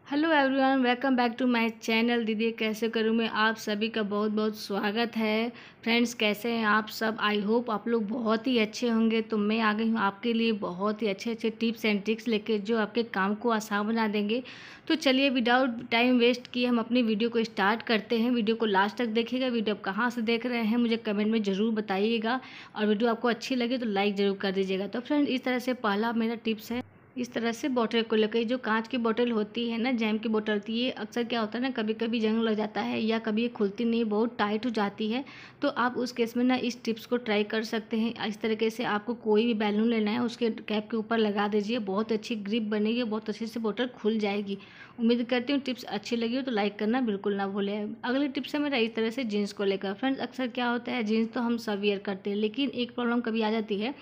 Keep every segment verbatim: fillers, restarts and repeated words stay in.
Hello everyone, welcome back to my channel. दीदी कैसे करूँ मैं, आप सभी का बहुत बहुत स्वागत है। फ्रेंड्स, कैसे हैं आप सब? आई होप आप लोग बहुत ही अच्छे होंगे। तो मैं आ गई हूँ आपके लिए बहुत ही अच्छे अच्छे टिप्स एंड ट्रिक्स लेके, जो आपके काम को आसान बना देंगे। तो चलिए विदाउट टाइम वेस्ट किए हम अपनी वीडियो को स्टार्ट करते हैं। वीडियो को लास्ट तक देखिएगा। वीडियो आप कहाँ से देख रहे हैं मुझे कमेंट में ज़रूर बताइएगा, और वीडियो आपको अच्छी लगे तो लाइक ज़रूर कर दीजिएगा। तो फ्रेंड, इस तरह से पहला मेरा टिप्स है, इस तरह से बॉटल को लेकर। जो कांच की बोतल होती है ना, जैम की बोतल होती है, ये अक्सर क्या होता है ना, कभी कभी जंग लग जाता है या कभी ये खुलती नहीं, बहुत टाइट हो जाती है। तो आप उस केस में ना इस टिप्स को ट्राई कर सकते हैं। इस तरीके से आपको कोई भी बैलून लेना है, उसके कैप के ऊपर लगा दीजिए, बहुत अच्छी ग्रिप बनेगी, बहुत अच्छे से बोतल खुल जाएगी। उम्मीद करती हूँ टिप्स अच्छी लगी हो तो लाइक करना बिल्कुल ना भूलें। अगली टिप्स है मेरा इस तरह से जीन्स को लेकर। फ्रेंड्स, अक्सर क्या होता है, जीन्स तो हम सब वियर करते हैं, लेकिन एक प्रॉब्लम कभी आ जाती है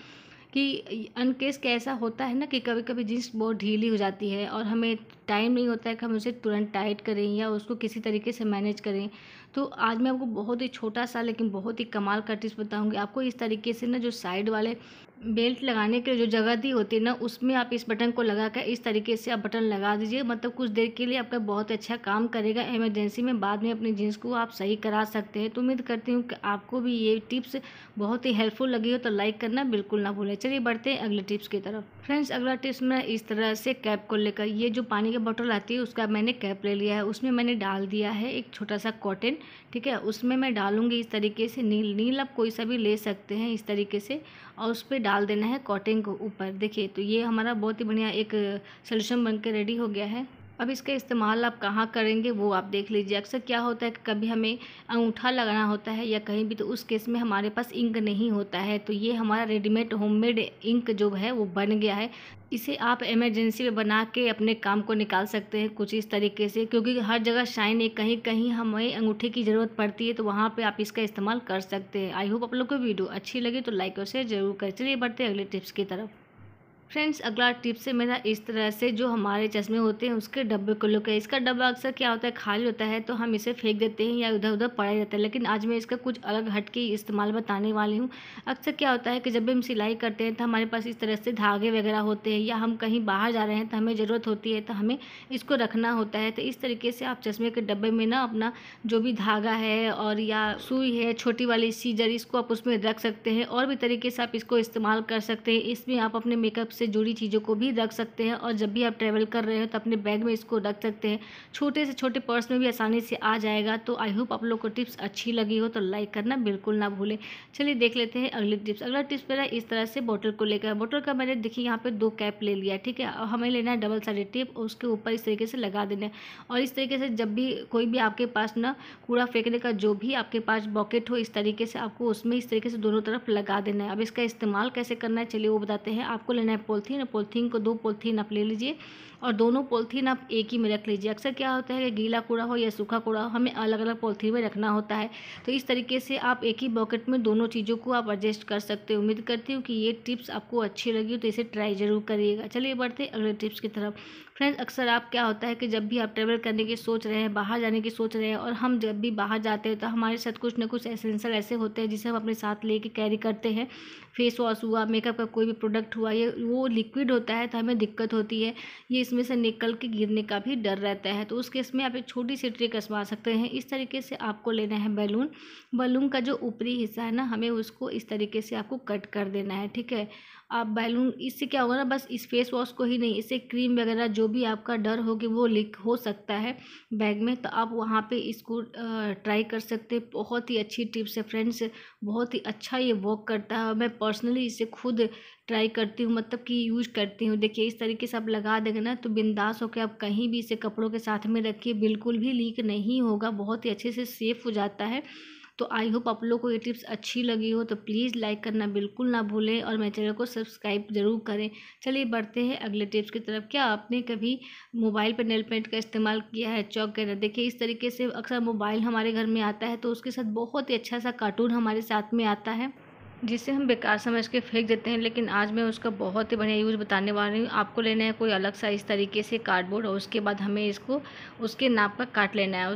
कि अनकेस कैसा होता है ना कि कभी कभी जीन्स बहुत ढीली हो जाती है और हमें टाइम नहीं होता है कि हम उसे तुरंत टाइट करें या उसको किसी तरीके से मैनेज करें। तो आज मैं आपको बहुत ही छोटा सा लेकिन बहुत ही कमाल का टिप्स बताऊंगी आपको। इस तरीके से ना, जो साइड वाले बेल्ट लगाने के लिए जो जगह दी होती है ना, उसमें आप इस बटन को लगा कर इस तरीके से आप बटन लगा दीजिए। मतलब कुछ देर के लिए आपका बहुत अच्छा काम करेगा। इमरजेंसी में बाद में अपनी जीन्स को आप सही करा सकते हैं। तो उम्मीद करती हूँ कि आपको भी ये टिप्स बहुत ही हेल्पफुल लगी हो तो लाइक करना बिल्कुल ना भूलें। चलिए बढ़ते हैं अगले टिप्स की तरफ। फ्रेंड्स, अगला टिप्स मैं इस तरह से कैप को लेकर, ये जो पानी की बोतल आती है उसका मैंने कैप ले लिया है। उसमें मैंने डाल दिया है एक छोटा सा कॉटन, ठीक है। उसमें मैं डालूंगी इस तरीके से नील नील आप कोई सा भी ले सकते हैं इस तरीके से, और उस पर डाल देना है कॉटन को ऊपर। देखिए, तो ये हमारा बहुत ही बढ़िया एक सोल्यूशन बन के रेडी हो गया है। अब इसका इस्तेमाल आप कहाँ करेंगे वो आप देख लीजिए। अक्सर क्या होता है कि कभी हमें अंगूठा लगाना होता है या कहीं भी, तो उस केस में हमारे पास इंक नहीं होता है। तो ये हमारा रेडीमेड होममेड इंक जो है वो बन गया है। इसे आप इमरजेंसी में बना के अपने काम को निकाल सकते हैं कुछ इस तरीके से, क्योंकि हर जगह शाइन है, कहीं कहीं हमें अंगूठे की ज़रूरत पड़ती है, तो वहाँ पे आप इसका इस्तेमाल कर सकते हैं। आई होप आप लोग को वीडियो अच्छी लगी तो लाइक और शेयर जरूर करें। चलिए बढ़ते हैं अगले टिप्स की तरफ। फ्रेंड्स, अगला टिप्स है मेरा इस तरह से, जो हमारे चश्मे होते हैं उसके डब्बे को लेकर। इसका डब्बा अक्सर क्या होता है, खाली होता है तो हम इसे फेंक देते हैं या इधर उधर पड़ा रहता है, लेकिन आज मैं इसका कुछ अलग हट के इस्तेमाल बताने वाली हूँ। अक्सर क्या होता है कि जब भी हम सिलाई करते हैं तो हमारे पास इस तरह से धागे वगैरह होते हैं, या हम कहीं बाहर जा रहे हैं तो हमें ज़रूरत होती है तो हमें इसको रखना होता है। तो इस तरीके से आप चश्मे के डब्बे में ना अपना जो भी धागा है और या सुई है, छोटी वाली सीजर, इसको आप उसमें रख सकते हैं। और भी तरीके से आप इसको इस्तेमाल कर सकते हैं। इसमें आप अपने मेकअप से जुड़ी चीज़ों को भी रख सकते हैं, और जब भी आप ट्रैवल कर रहे हो तो अपने बैग में इसको रख सकते हैं। छोटे से छोटे पर्स में भी आसानी से आ जाएगा। तो आई होप आप लोग को टिप्स अच्छी लगी हो तो लाइक करना बिल्कुल ना भूलें। चलिए देख लेते हैं अगली टिप्स। अगला टिप्स मेरा इस तरह से बोतल को लेकर। बोतल का मैंने देखिए यहाँ पे दो कैप ले लिया, ठीक है। और हमें लेना है डबल साइडेड टेप, उसके ऊपर इस तरीके से लगा देना है। और इस तरीके से जब भी कोई भी आपके पास ना कूड़ा फेंकने का जो भी आपके पास बकेट हो, इस तरीके से आपको उसमें इस तरीके से दोनों तरफ लगा देना है। अब इसका इस्तेमाल कैसे करना है चलिए वो बताते हैं। आपको लेना है पॉलीथीन, पॉलीथीन को दो पॉलीथीन आप ले लीजिए, और दोनों पॉलीथीन आप एक ही में रख लीजिए। अक्सर क्या होता है कि गीला कूड़ा हो या सूखा कूड़ा हो, हमें अलग अलग पॉलीथीन में रखना होता है। तो इस तरीके से आप एक ही बकेट में दोनों चीज़ों को आप एडजस्ट कर सकते हो। उम्मीद करती हूँ कि ये टिप्स आपको अच्छी लगी हो तो इसे ट्राई जरूर करिएगा। चलिए बढ़ते अगले टिप्स की तरफ। फ्रेंड्स, अक्सर आप क्या होता है कि जब भी आप ट्रैवल करने की सोच रहे हैं, बाहर जाने की सोच रहे हैं, और हम जब भी बाहर जाते हैं तो हमारे साथ कुछ ना कुछ एसेंशियल ऐसे होते हैं जिसे हम अपने साथ लेके कैरी करते हैं। फेस वॉश हुआ, मेकअप का कोई भी प्रोडक्ट हुआ, ये वो लिक्विड होता है तो हमें दिक्कत होती है, ये इसमें से निकल के गिरने का भी डर रहता है। तो उस केस में आप एक छोटी सी ट्रिक आजमा सकते हैं। इस तरीके से आपको लेना है बैलून। बैलून का जो ऊपरी हिस्सा है ना, हमें उसको इस तरीके से आपको कट कर देना है, ठीक है। आप बैलून, इससे क्या होगा ना, बस इस फेस वॉश को ही नहीं, इससे क्रीम वगैरह जो भी आपका डर हो कि वो लीक हो सकता है बैग में, तो आप वहाँ पे इसको ट्राई कर सकते हैं। बहुत ही अच्छी टिप्स है फ्रेंड्स, बहुत ही अच्छा ये वर्क करता है, और मैं पर्सनली इसे खुद ट्राई करती हूँ, मतलब कि यूज करती हूँ। देखिए इस तरीके से आप लगा देंगे ना तो बिंदास होकर आप कहीं भी इसे कपड़ों के साथ में रखिए, बिल्कुल भी लीक नहीं होगा, बहुत ही अच्छे से सेफ हो जाता है। तो आई होप आप लोग को ये टिप्स अच्छी लगी हो तो प्लीज़ लाइक करना बिल्कुल ना भूलें, और मेरे चैनल को सब्सक्राइब ज़रूर करें। चलिए बढ़ते हैं अगले टिप्स की तरफ। क्या आपने कभी मोबाइल पर नेल पेंट का इस्तेमाल किया है, चौक वगैरह? देखिए इस तरीके से अक्सर मोबाइल हमारे घर में आता है तो उसके साथ बहुत ही अच्छा सा कार्टून हमारे साथ में आता है, जिसे हम बेकार समझ के फेंक देते हैं, लेकिन आज मैं उसका बहुत ही बढ़िया यूज़ बताने वाली हूँ। आपको लेना है कोई अलग सा इस तरीके से कार्डबोर्ड, और उसके बाद हमें इसको उसके नाप का काट लेना है। उसके आप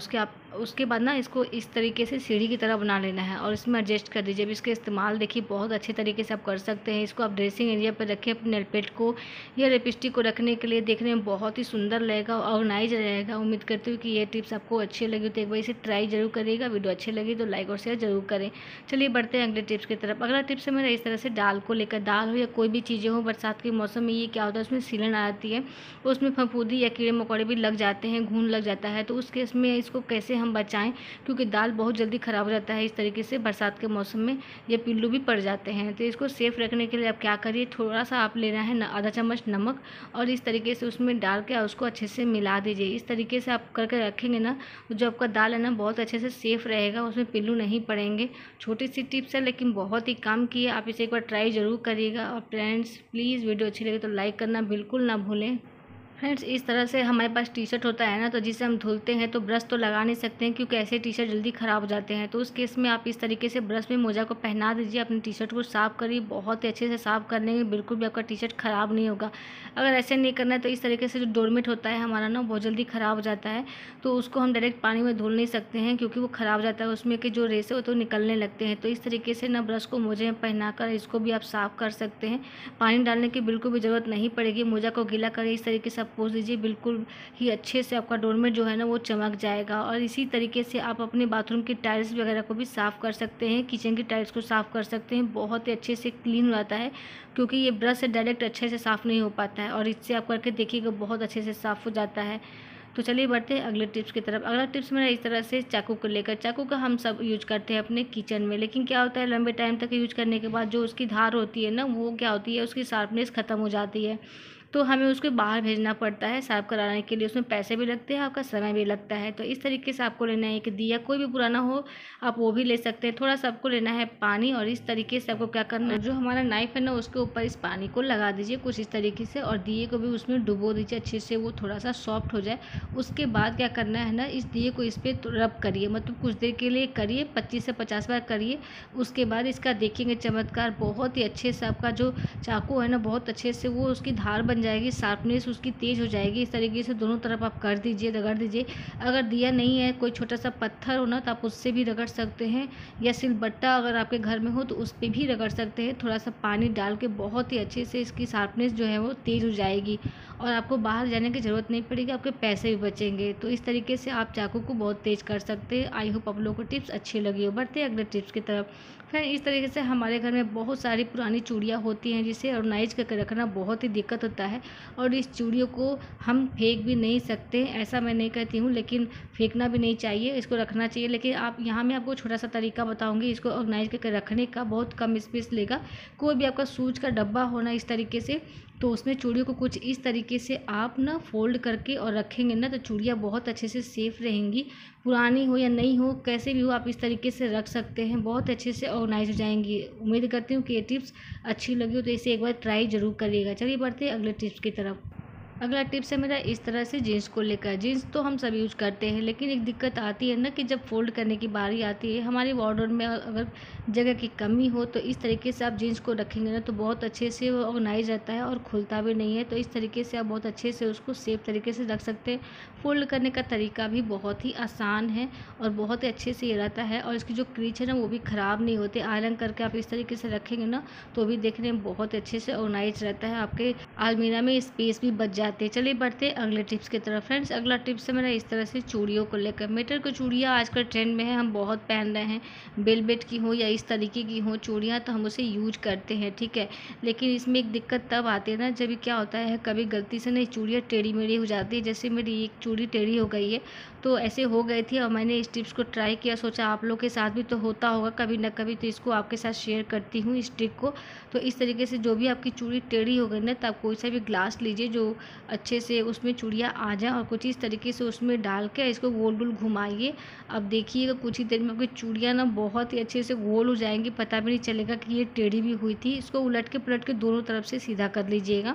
उसके बाद ना इसको इस तरीके से सीढ़ी की तरह बना लेना है और इसमें एडजस्ट कर दीजिए। अब इसका इस्तेमाल देखिए बहुत अच्छे तरीके से आप कर सकते हैं। इसको आप ड्रेसिंग एरिया पर रखें, अपने नेल पेंट को या लिपस्टिक को रखने के लिए देखने में बहुत ही सुंदर लगेगा, ऑर्गेनाइज रहेगा। उम्मीद करती हूँ कि ये टिप्स आपको अच्छी लगी तो एक बार इसे ट्राई जरूर करिएगा। वीडियो अच्छी लगी तो लाइक और शेयर जरूर करें। चलिए बढ़ते हैं अगले टिप्स की तरफ। अगला टिप्स है मेरा इस तरह से दाल को लेकर, दाल हो या कोई भी चीज़ें हो, बरसात के मौसम में ये क्या होता है उसमें सीलन आ जाती है, उसमें फफूंदी या कीड़े मकोड़े भी लग जाते हैं, घून लग जाता है। तो उस केस में इसको कैसे हम बचाएं, क्योंकि दाल बहुत जल्दी ख़राब हो जाता है इस तरीके से बरसात के मौसम में, ये पिल्लू भी पड़ जाते हैं। तो इसको सेफ़ रखने के लिए आप क्या करिए, थोड़ा सा आप लेना है आधा चम्मच नमक और इस तरीके से उसमें डाल के उसको अच्छे से मिला दीजिए। इस तरीके से आप करके रखेंगे ना, जो आपका दाल है ना बहुत अच्छे से सेफ़ रहेगा, उसमें पिल्लू नहीं पड़ेंगे। छोटी सी टिप्स है लेकिन बहुत ही काम की है, आप इसे एक बार ट्राई ज़रूर करिएगा। और फ्रेंड्स प्लीज़ वीडियो अच्छी लगे तो लाइक करना बिल्कुल ना भूलें। फ्रेंड्स इस तरह से हमारे पास टी शर्ट होता है ना, तो जिसे हम धुलते हैं तो ब्रश तो लगा नहीं सकते हैं, क्योंकि ऐसे टी शर्ट जल्दी ख़राब हो जाते हैं। तो उस केस में आप इस तरीके से ब्रश में मोजा को पहना दीजिए, अपनी टी शर्ट को साफ़ करिए। बहुत ही अच्छे से साफ़ करने में बिल्कुल भी आपका टी शर्ट ख़राब नहीं होगा। अगर ऐसे नहीं करना है तो इस तरीके से जो डोरमेट होता है हमारा ना बहुत जल्दी ख़राब हो जाता है, तो उसको हम डायरेक्ट पानी में धुल नहीं सकते हैं, क्योंकि वो ख़राब हो जाता है, उसमें के जो रेसे होते हैं वो निकलने लगते हैं। तो इस तरीके से ना ब्रश को मोजे में पहना कर इसको भी आप साफ़ कर सकते हैं। पानी डालने की बिल्कुल भी ज़रूरत नहीं पड़ेगी। मोजा को गीला करिए, इस तरीके से आप पोंछ दीजिए, बिल्कुल ही अच्छे से आपका डोरमेट जो है ना वो चमक जाएगा। और इसी तरीके से आप अपने बाथरूम की टाइल्स वगैरह को भी साफ़ कर सकते हैं, किचन की टाइल्स को साफ़ कर सकते हैं। बहुत ही अच्छे से क्लीन हो जाता है, क्योंकि ये ब्रश से डायरेक्ट अच्छे से साफ़ नहीं हो पाता है, और इससे आप करके देखिएगा बहुत अच्छे से साफ़ हो जाता है। तो चलिए बढ़ते हैं अगले टिप्स की तरफ। अगला टिप्स मेरा इस तरह से चाकू को लेकर, चाकू का हम सब यूज करते हैं अपने किचन में, लेकिन क्या होता है लंबे टाइम तक यूज करने के बाद जो उसकी धार होती है ना, वो क्या होती है उसकी शार्पनेस ख़त्म हो जाती है, तो हमें उसको बाहर भेजना पड़ता है साफ़ कराने के लिए। उसमें पैसे भी लगते हैं, आपका समय भी लगता है। तो इस तरीके से आपको लेना है एक दिया, कोई भी पुराना हो आप वो भी ले सकते हैं। थोड़ा सा आपको लेना है पानी, और इस तरीके से आपको क्या करना है, जो हमारा नाइफ है ना उसके ऊपर इस पानी को लगा दीजिए कुछ इस तरीके से, और दिए को भी उसमें डुबो दीजिए अच्छे से, वो थोड़ा सा सॉफ्ट हो जाए। उसके बाद क्या करना है ना, इस दिए को इस पर रब करिए, मतलब कुछ देर के लिए करिए, पच्चीस से पचास बार करिए। उसके बाद इसका देखेंगे चमत्कार, बहुत ही अच्छे से आपका जो चाकू है ना बहुत अच्छे से वो उसकी धार बन जाएगी, शार्पनेस उसकी तेज़ हो जाएगी। इस तरीके से दोनों तरफ आप कर दीजिए, रगड़ दीजिए। अगर दिया नहीं है, कोई छोटा सा पत्थर हो ना, तो आप उससे भी रगड़ सकते हैं, या सिलबट्टा अगर आपके घर में हो तो उस पर भी रगड़ सकते हैं। थोड़ा सा पानी डाल के बहुत ही अच्छे से इसकी शार्पनेस जो है वो तेज़ हो जाएगी, और आपको बाहर जाने की ज़रूरत नहीं पड़ेगी, आपके पैसे भी बचेंगे। तो इस तरीके से आप चाकू को बहुत तेज़ कर सकते हैं। आई होप आप लोगों को टिप्स अच्छी लगी हो। बढ़ते हैं अगले टिप्स की तरफ। फिर इस तरीके से हमारे घर में बहुत सारी पुरानी चूड़ियाँ होती हैं, जिसे ऑर्गेनाइज करके रखना बहुत ही दिक्कत होता है, और इस चूड़ियों को हम फेंक भी नहीं सकते। ऐसा मैं नहीं कहती हूँ, लेकिन फेंकना भी नहीं चाहिए, इसको रखना चाहिए। लेकिन आप यहाँ मैं आपको छोटा सा तरीका बताऊँगी इसको ऑर्गेनाइज करके रखने का, बहुत कम स्पेस लेगा। कोई भी आपका सूज का डब्बा होना इस तरीके से, तो उसमें चूड़ियों को कुछ इस तरीके से आप ना फोल्ड करके और रखेंगे ना, तो चूड़ियाँ बहुत अच्छे से सेफ रहेंगी। पुरानी हो या नहीं हो, कैसे भी हो, आप इस तरीके से रख सकते हैं, बहुत अच्छे से ऑर्गेनाइज हो जाएंगी। उम्मीद करती हूँ कि ये टिप्स अच्छी लगी हो, तो इसे एक बार ट्राई ज़रूर करिएगा। चलिए बढ़ते हैं अगले टिप्स की तरफ। अगला टिप्स है मेरा इस तरह से जीन्स को लेकर। जीन्स तो हम सब यूज करते हैं, लेकिन एक दिक्कत आती है ना कि जब फोल्ड करने की बारी आती है, हमारी वार्डरोब में अगर जगह की कमी हो, तो इस तरीके से आप जीन्स को रखेंगे ना, तो बहुत अच्छे से वो ऑर्गेनाइज रहता है और खुलता भी नहीं है। तो इस तरीके से आप बहुत अच्छे से उसको सेफ तरीके से रख सकते हैं। फोल्ड करने का तरीका भी बहुत ही आसान है, और बहुत ही अच्छे से ये रहता है, और इसकी जो क्रीच है ना वो भी ख़राब नहीं होते। आयरन करके आप इस तरीके से रखेंगे ना, तो भी देखने में बहुत अच्छे से ऑर्गेनाइज रहता है, आपके अलमीरा में स्पेस भी बच जाते हैं। चलिए बढ़ते हैं अगले टिप्स की तरफ। फ्रेंड्स अगला टिप्स है मेरा इस तरह से चूड़ियों को लेकर। मीटर की चूड़ियाँ आजकल ट्रेंड में है, हम बहुत पहन रहे हैं, बेलवेट की हो या इस तरीके की हो चूड़ियाँ, तो हम उसे यूज करते हैं, ठीक है। लेकिन इसमें एक दिक्कत तब आती है ना, जब क्या होता है कभी गलती से ना चूड़ियाँ टेढ़ी मेढ़ी हो जाती है। जैसे मेरी एक चूड़ी टेढ़ी हो गई है, तो ऐसे हो गई थी, और मैंने इस टिप्स को ट्राई किया, सोचा आप लोग के साथ भी तो होता होगा कभी ना कभी, तो इसको आपके साथ शेयर करती हूँ इस ट्रिक को। तो इस तरीके से जो भी आपकी चूड़ी टेढ़ी हो गई ना, तो आप कोई सा भी ग्लास लीजिए जो अच्छे से उसमें चूड़ियाँ आ जाए, और कुछ इस तरीके से उसमें डाल के इसको गोल गोल घुमाइए। अब देखिएगा कुछ ही देर में आपकी चूड़ियाँ ना बहुत ही अच्छे से गोल हो जाएंगी, पता भी नहीं चलेगा कि ये टेढ़ी भी हुई थी। इसको उलट के पलट के दोनों तरफ से सीधा कर लीजिएगा,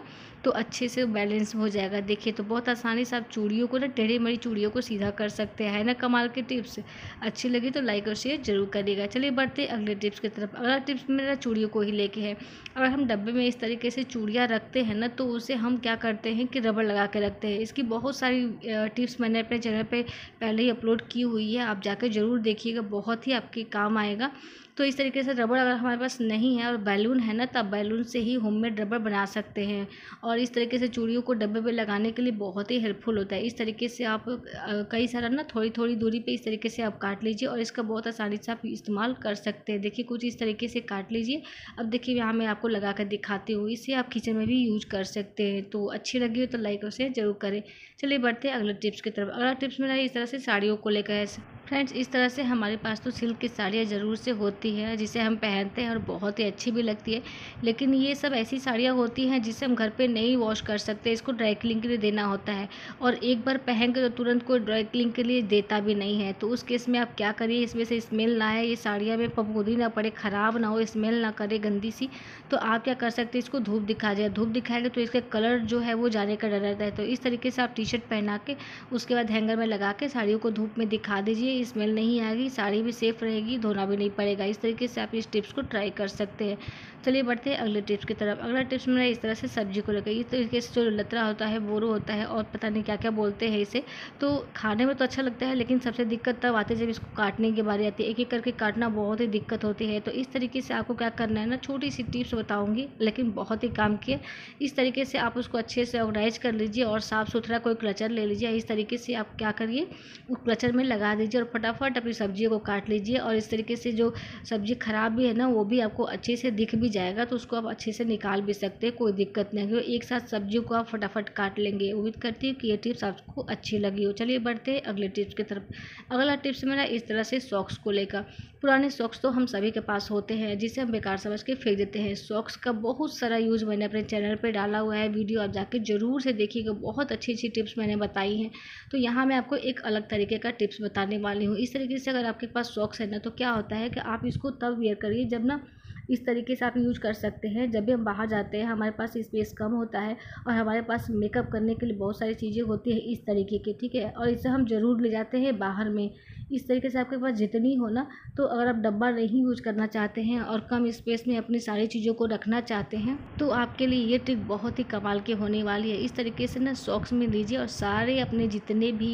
तो अच्छे से बैलेंस हो जाएगा। देखिए तो बहुत आसानी से आप चूड़ियों को ना, टेढ़ी मेढ़ी चूड़ियों को सीधा कर सकते हैं। है ना कमाल की टिप्स? अच्छी लगी तो लाइक और शेयर जरूर करिएगा। चलिए बढ़ते हैं अगले टिप्स की तरफ। अगला टिप्स मेरा चूड़ियों को ही लेके है। अगर हम डब्बे में इस तरीके से चूड़ियाँ रखते हैं ना, तो उसे हम क्या करते हैं कि रबड़ लगा के रखते हैं। इसकी बहुत सारी टिप्स मैंने अपने चैनल पे पहले ही अपलोड की हुई है, आप जाकर ज़रूर देखिएगा, बहुत ही आपके काम आएगा। तो इस तरीके से रबड़ अगर हमारे पास नहीं है और बैलून है ना, तब बैलून से ही होममेड रबड़ बना सकते हैं। और इस तरीके से चूड़ियों को डब्बे पे लगाने के लिए बहुत ही हेल्पफुल होता है। इस तरीके से आप कई सारा ना थोड़ी थोड़ी दूरी पे इस तरीके से आप काट लीजिए और इसका बहुत आसानी से आप इस्तेमाल कर सकते हैं। देखिए कुछ इस तरीके से काट लीजिए। अब देखिए यहाँ मैं आपको लगा कर दिखाती हूँ, इसे आप किचन में भी यूज कर सकते हैं। तो अच्छी लगी हो तो लाइक और शेयर जरूर करें। चलिए बढ़ते हैं अगले टिप्स की तरफ। अगला टिप्स मेरा इस तरह से साड़ियों को लेकर है। फ्रेंड्स इस तरह से हमारे पास तो सिल्क की साड़ियाँ ज़रूर से होती है, जिसे हम पहनते हैं और बहुत ही अच्छी भी लगती है। लेकिन ये सब ऐसी साड़ियाँ होती हैं जिसे हम घर पे नहीं वॉश कर सकते, इसको ड्राई क्लीनिंग के लिए देना होता है। और एक बार पहन कर तो तुरंत कोई ड्राई क्लीनिंग के लिए देता भी नहीं है। तो उस केस में आप क्या करिए, इसमें से स्मेल ना आए, ये साड़ियाँ में फफूंदी ना पड़े, ख़राब ना हो, स्मेल ना करे गंदी सी, तो आप क्या कर सकते हैं, इसको धूप दिखा जाए। धूप दिखाएंगे तो इसका कलर जो है वो जाने का डर रहता है। तो इस तरीके से आप टी शर्ट पहना के उसके बाद हैंगर में लगा के साड़ियों को धूप में दिखा दीजिए, स्मेल नहीं आएगी, साड़ी भी सेफ रहेगी, धोना भी नहीं पड़ेगा। इस तरीके से आप इस टिप्स को ट्राई कर सकते हैं। चलिए बढ़ते हैं अगले टिप्स की तरफ। अगला टिप्स मेरा इस तरह से सब्जी को लेकर, इस तरीके से जो लतरा होता है, बोरो होता है और पता नहीं क्या क्या बोलते हैं इसे, तो खाने में तो अच्छा लगता है, लेकिन सबसे दिक्कत तब आती है जब इसको काटने की बारी आती है। एक एक करके काटना बहुत ही दिक्कत होती है। तो इस तरीके से आपको क्या करना है ना, छोटी सी टिप्स बताऊंगी लेकिन बहुत ही काम की है। इस तरीके से आप उसको अच्छे से ऑर्गेनाइज कर लीजिए और साफ़ सुथरा कोई क्लचर ले लीजिए। इस तरीके से आप क्या करिए, उस क्लचर में लगा दीजिए और फटाफट अपनी सब्जियों को काट लीजिए। और इस तरीके से जो सब्जी खराब भी है ना, वो भी आपको अच्छे से दिख भी जाएगा, तो उसको आप अच्छे से निकाल भी सकते हैं, कोई दिक्कत नहीं है। एक साथ सब्जियों को आप फटाफट काट लेंगे। उम्मीद करती हूँ कि ये टिप्स आपको अच्छी लगी हो। चलिए बढ़ते हैं अगले टिप्स की तरफ। अगला टिप्स मेरा इस तरह से सॉक्स को लेकर। पुराने सॉक्स तो हम सभी के पास होते हैं, जिसे हम बेकार समझ के फेंक देते हैं। सॉक्स का बहुत सारा यूज़ मैंने अपने चैनल पर डाला हुआ है, वीडियो आप जाके जरूर से देखिएगा, बहुत अच्छी अच्छी टिप्स मैंने बताई हैं। तो यहाँ मैं आपको एक अलग तरीके का टिप्स बताने वाली हूँ। इस तरीके से अगर आपके पास सॉक्स है ना, तो क्या होता है कि आप इसको तब वेयर करिए जब ना, इस तरीके से आप यूज कर सकते हैं जब भी हम बाहर जाते हैं, हमारे पास स्पेस कम होता है और हमारे पास मेकअप करने के लिए बहुत सारी चीज़ें होती है इस तरीके की, ठीक है, और इसे हम ज़रूर ले जाते हैं बाहर में। इस तरीके से आपके पास जितनी हो ना, तो अगर आप डब्बा नहीं यूज करना चाहते हैं और कम स्पेस में अपनी सारी चीज़ों को रखना चाहते हैं, तो आपके लिए ये ट्रिक बहुत ही कमाल की होने वाली है। इस तरीके से ना सॉक्स में लीजिए और सारे अपने जितने भी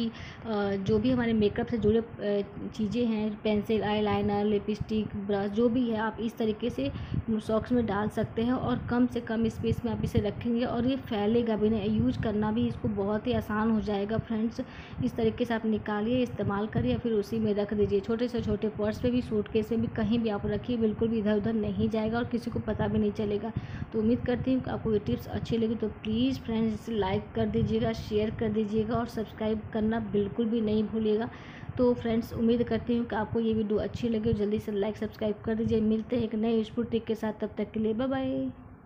जो भी हमारे मेकअप से जुड़े चीज़ें हैं, पेंसिल, आईलाइनर, लिपस्टिक, ब्रश, जो भी है, आप इस तरीके से सॉक्स में डाल सकते हैं और कम से कम स्पेस में आप इसे रखेंगे और ये फैलेगा भी नहीं। यूज करना भी इसको बहुत ही आसान हो जाएगा फ्रेंड्स। इस तरीके से आप निकालिए, इस्तेमाल करिए, फिर उसी में रख दीजिए। छोटे से छोटे पर्स पे भी, सूटकेस में भी, कहीं भी आप रखिए, बिल्कुल भी इधर उधर नहीं जाएगा और किसी को पता भी नहीं चलेगा। तो उम्मीद करती हूँ कि आपको ये टिप्स अच्छी लगी। तो प्लीज़ फ्रेंड्स इसे लाइक कर दीजिएगा, शेयर कर दीजिएगा और सब्सक्राइब करना बिल्कुल भी नहीं भूलिएगा। तो फ्रेंड्स उम्मीद करती हूँ कि आपको ये वीडियो अच्छी लगी। जल्दी से लाइक सब्सक्राइब कर दीजिए। मिलते हैं एक नए यूजफुल ट्रिक के साथ, तब तक के लिए बाय बाय।